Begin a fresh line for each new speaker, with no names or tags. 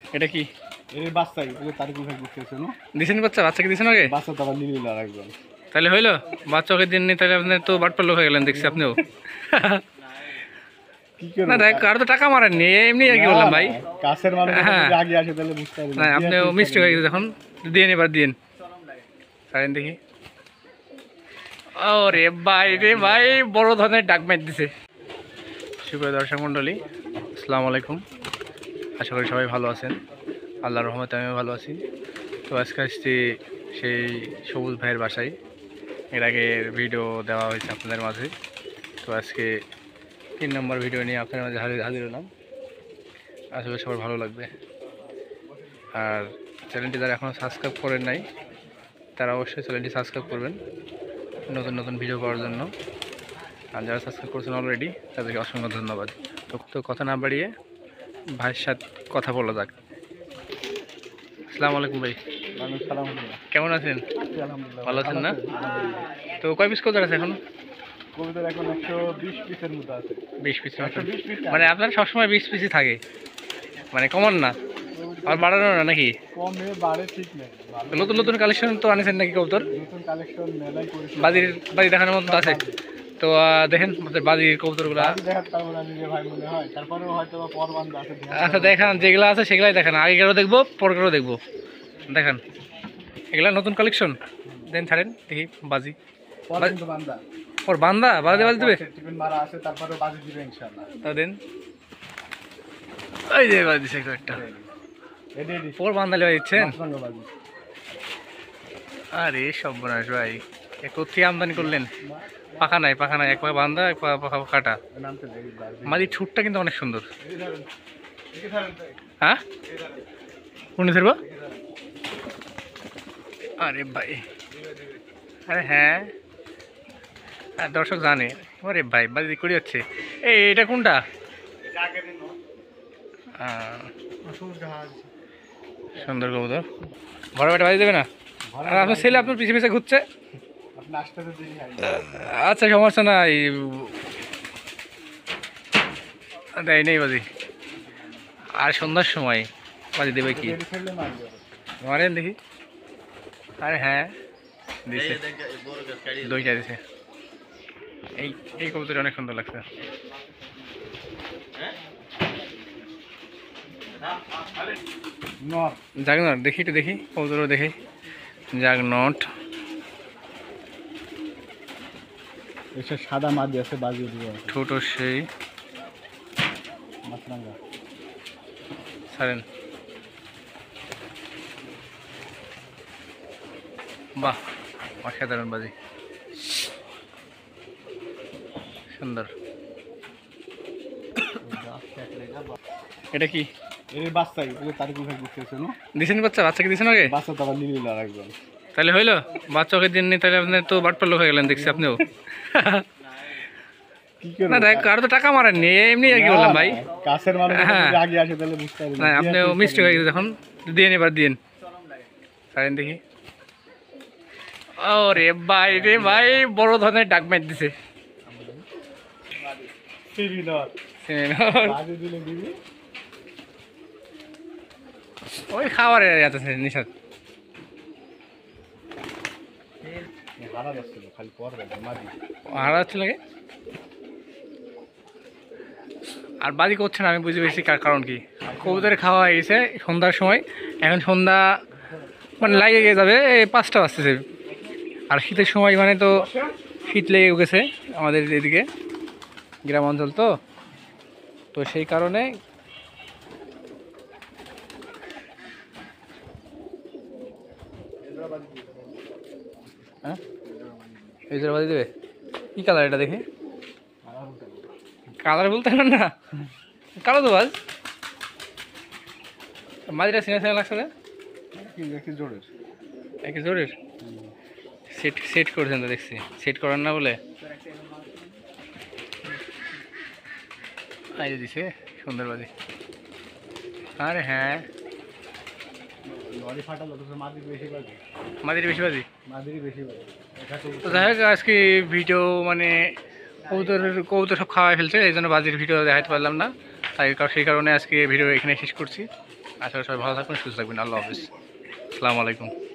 এটা কি?
এর বাচ্চাই ওই তারিকুল ভাই দিতেছে না?
দিছেন বাচ্চা? বাচ্চাকে দিছেন আগে?
বাচ্চা তো আবার নিয়ে নিল আরেকজন।
তাহলে হইলো? বাচ্চাকে দিননি তাহলে আপনি তো বাটপার লোক হয়ে গেলেন দেখছি আপনিও।
কি করব?
না দেখ আর তো টাকা মারেননি, এমনি আর কি বললাম ভাই।
কাছের মানুষ
হ্যাঁ
যদি আগে আসে তাহলে বুঝতে পারবে
না, আপনিও মিষ্টি হয়ে গেছে যখন দিন, এবার দিন সারেন দেখি। ও রে ভাই রে ভাই, বড় ধরনের ডাক ম্যাচ দিছে। সুপ্রিয় দর্শক মণ্ডলী, আসসালামু আলাইকুম। আশা করি সবাই ভালো আছেন, আল্লাহর রহমতে আমিও ভালো আছি। তো আজকে আসছি সেই সবুজ ভাইয়ের বাসায়। এর আগে ভিডিও দেওয়া হয়েছে আপনাদের মাঝে। তো আজকে 3 নম্বর ভিডিও নিয়ে আপনাদের মাঝে হাজির হলাম। আসলে সবার ভালো লাগবে। আর চ্যানেলটি যারা এখনও সাবস্ক্রাইব করেন নাই তারা অবশ্যই চ্যানেলটি সাবস্ক্রাইব করবেন নতুন নতুন ভিডিও পাওয়ার জন্য। আর যারা সাবস্ক্রাইব করছেন অলরেডি তাদেরকে অসংখ্য ধন্যবাদ। তো কথা না বাড়িয়ে ভাইয়ের সাথে কথা বলা যাক। আসসালামু আলাইকুম ভাই। কেমন আছেন? ভালো আছেন না? তো কয় পিস কবুতর আছে এখন?
কবুতর এখন 120 পিসের মতো আছে।
20 পিস? মানে আপনার সবসময় 20 পিসই থাকে, মানে কমন না আর বাড়ানো না নাকি?
কমে বাড়ে ঠিক নেই।
নতুন নতুন কালেকশন তো আনেছেন নাকি কবুতর?
নতুন কালেকশন মেলাই করেছি।
বাজি দেখানোর মতো আছে তো দেখেন বাজির কবুতরগুলো।
দেখাতে পারবো না নিজে ভাই মনে হয়, তারপরেও হয়তো পরবান্ধা আছে।
আচ্ছা দেখান, যেগুলো আছে সেগুলাই দেখান, আগেকারও দেখবো পরকারও দেখবো। দেখান এগুলা নতুন কালেকশন, দেন ছাড়েন দেখি। বাজি
বান্দা
ওর বান্দা বাজি দেবে,
টিফিন মারা আছে, তারপরে বাজি দিবে ইনশাআল্লাহ।
তা দেন। ওই যে বাজি দিছে একটা, ওর বান্দা লিয়ে দিচ্ছেন? আরে সর্বনাশ ভাই, কোথায় আমদানি করলেন? পাখা নাই এক পাখা বান্দা, এক পাখা কাটা। মাঝির ছুটটা কিন্তু অনেক সুন্দর। হ্যাঁ কোন ধরবো? আরে ভাই, আরে হ্যাঁ দর্শক জানে। আরে ভাই বাজি করে যাচ্ছে। এটা কোনটা? সুন্দর কবুতর, ভরা বেটা বাজি দেবে না? আর আপনার ছেলে আপনার পিছিয়ে পিছিয়ে ঘুরছে। আচ্ছা সমস্যা নাই, দেয় নেই বাজি। আর সন্ধ্যার সময় বাজি দেবে কি? মারেন দেখি। আরে হ্যাঁ দিছে, দুইটা দিছে। এই কবুতরটা অনেক সুন্দর লাগছে। যাক নট দেখি, একটু দেখি কবুতর দেখি। যাক নট
সাদা মাছ আছে, বাজি
ছোট সেই ছাড়েন। বাহ অসাধারণ বাজি, সুন্দর। এটা কি?
এর বাচ্চাই ওই তারিকুল ভাই দিতেছে না?
দিছেন বাচ্চা? বাচ্চাকে দিছেন আগে?
বাচ্চা তো আবার নিয়ে নিল আরেকজন।
তাহলে হইলো? বাচ্চাকে দিননি তাহলে আপনি তো বাটপার লোক হয়ে গেলেন দেখছি আপনিও। না দেখ আর তো টাকা মারেননি, এমনি আর কি বললাম ভাই।
কাছের মানুষ যদি আগে আসে তাহলে বুঝতে পারবে
না, আপনিও মিষ্টি হয়ে গেছে যখন দিন, এবার দিন সারেন দেখি। ও রে ভাই রে ভাই, বড় ধরনের ডাক ম্যাচ দিছে। ওই খাবারের আছে নিশাদ হারা যাচ্ছে লাগে। আর বাজি করছে না, আমি বুঝে পেরেছি কারণ কি। কবুতরে খাওয়া হয়ে গেছে সন্ধ্যার সময়, এখন সন্ধ্যা মানে লাগে যাবে 5টা বাজতেছে। আর শীতের সময় মানে তো শীত লেগে গেছে আমাদের এদিকে, গ্রাম অঞ্চল তো, তো সেই কারণে হ্যাঁ এই বাজি দেবে। কি কালার এটা দেখে? কালার বলতে পারেন না, কালো তো বাজ। মাঝিটা সিনা সিনা লাগছে, একই জোরের সেট করেছেন তো দেখছি। সেট করার না বলে আই দিছে সুন্দর বাজি। আরে হ্যাঁ মাদির বেশি বাজি। তো যাই হোক আজকে ভিডিও মানে কবুতর সব খাওয়াই ফেলছে, এই জন্য বাজির ভিডিও দেখাতে পারলাম না, তাই সেই কারণে আজকে ভিডিও এখানে শেষ করছি। আশা করি সবাই ভালো থাকবেন, সুস্থ থাকবেন। আল্লাহ হাফিজ, আসসালামু আলাইকুম।